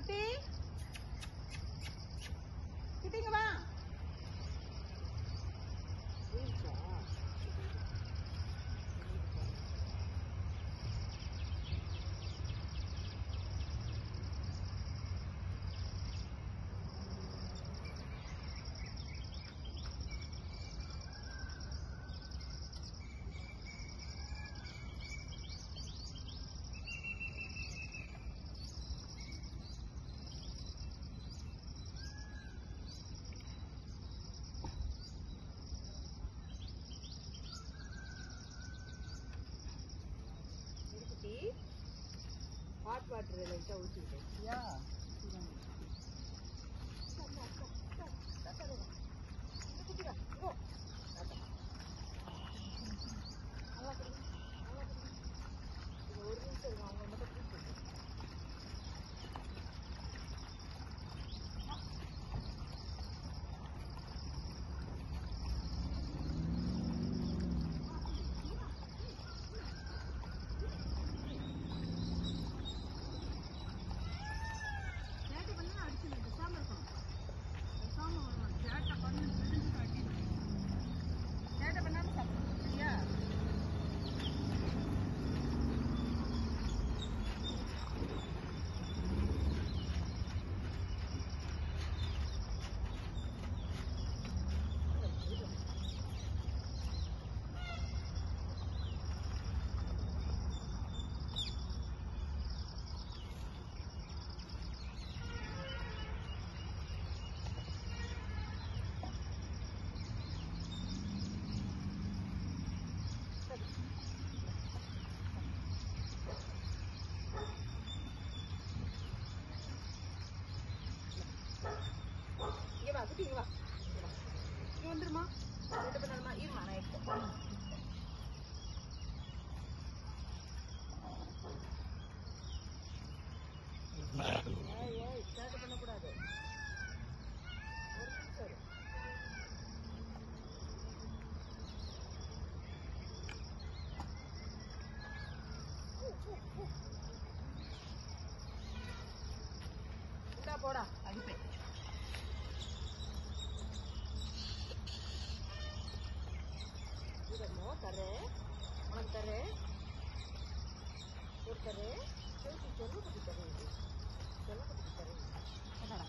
குட்டி குட்டிங்க வா. Hot water like yeah. Iwa, Iwa. Iwa வந்துருமா? ரெண்டு பண்ணணுமா? இருமா நான் எடுத்தேன். ஏய் ஸ்டார்ட் பண்ண கூடாது. ஒரு நிமிஷம். இந்தா போடா அடிப்பே. करे मन करे और करे चलो कभी करेंगे चलो कभी करेंगे ना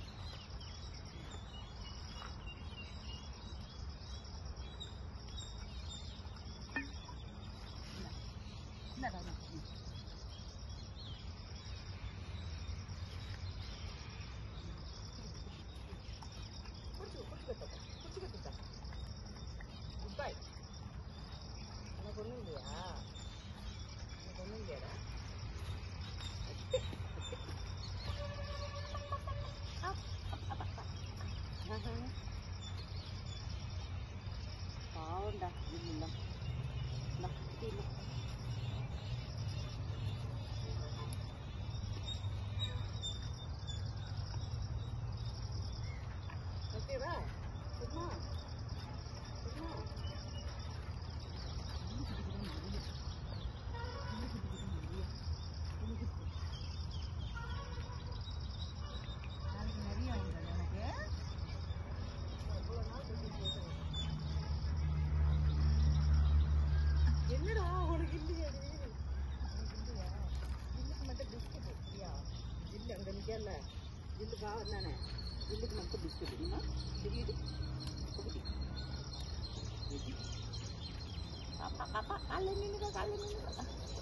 Goodbye. Anak gunung dia. Anak gunung dia dah. Oh, dah, ini lah. Dah, ini. Okay, right. Semua. Semua. என்னடா உனக்கு இல்லையா ஜில்லுக்கு மட்டும் பிஸ்கட் இல்லையா ஜில்லு அங்கே நிற்கல ஜில்லுக்கா வந்தானே ஜில்லுக்கு மட்டும் பிஸ்கட் தெரியுமா தெரியுது பாப்பா பாப்பா காலையில் நின்றுக்கா